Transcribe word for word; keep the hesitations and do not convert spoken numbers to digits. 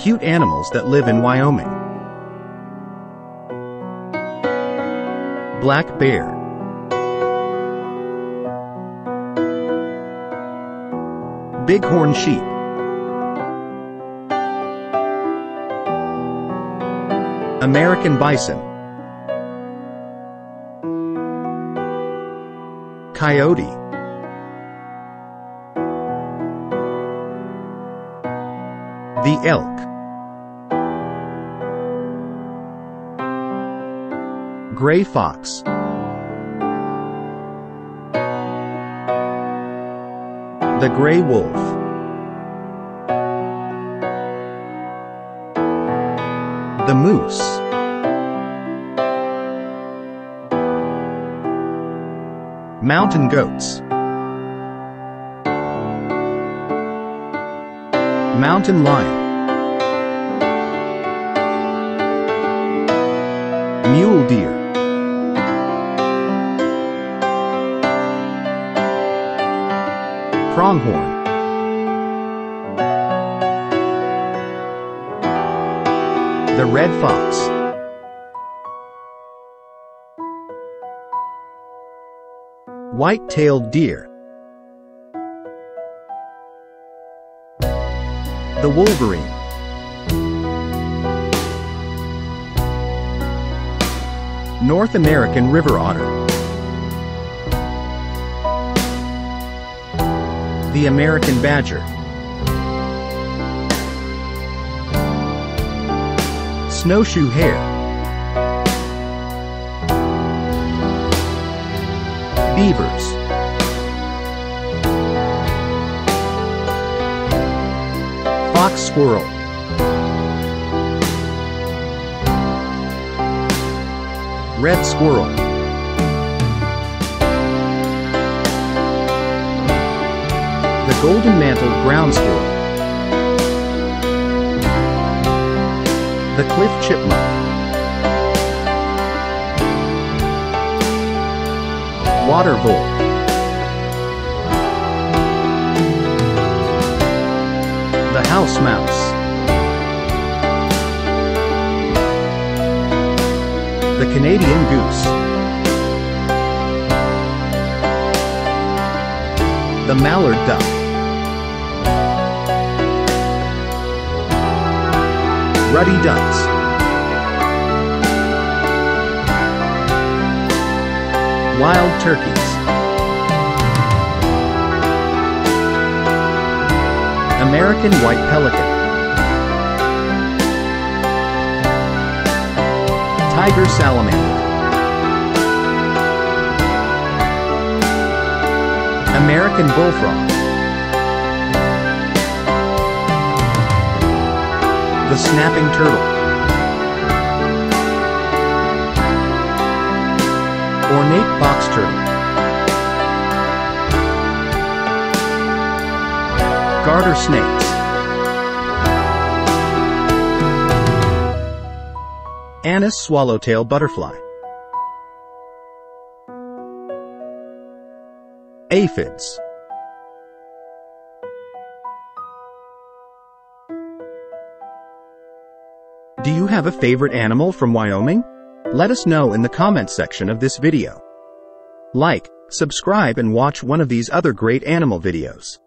Cute animals that live in Wyoming. Black bear. Bighorn sheep. American bison. Coyote. The elk. Gray fox. The gray wolf. The moose. Mountain goats. Mountain lion. Mule deer. Pronghorn. The red fox. White-tailed deer. The wolverine. North American river otter. The American badger. Snowshoe hare. Beavers. Fox squirrel. Red squirrel. The golden-mantled ground squirrel. The cliff chipmunk. Water vole. The house mouse. The Canadian goose. The mallard duck. Ruddy ducks. Wild turkeys. American white pelican. Tiger salamander. American bullfrog. The snapping turtle. Ornate box turtle. Garter snakes. Anis swallowtail butterfly. Aphids. Do you have a favorite animal from Wyoming? Let us know in the comments section of this video. Like, subscribe and watch one of these other great animal videos.